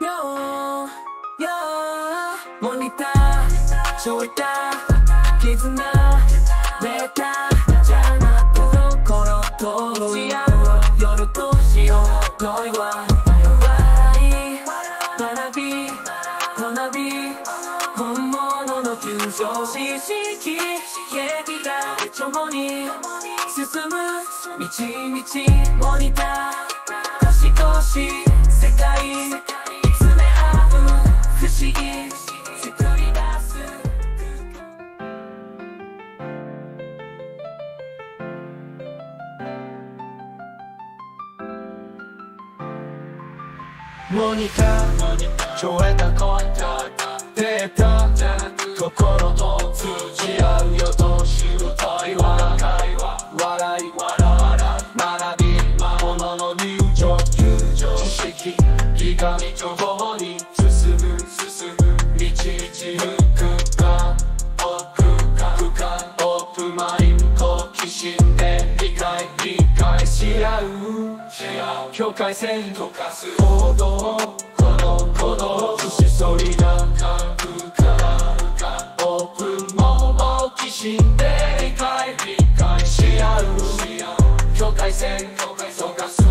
よモニターちょいた絆メーターじゃなく心とし合う夜としよう恋は笑い学び学び本物の急上知識劇が共に進む道モニター年々世界見つめ合う不思議作り出すモニター超えたデータ心と通じ合うよと知る対話笑い学び物の入場知識理解情報に進む導く空間オープンマインド好奇心で理解し合う境界線溶かす行動不思そりな空間オープン好奇心で理解し合う境界線溶かす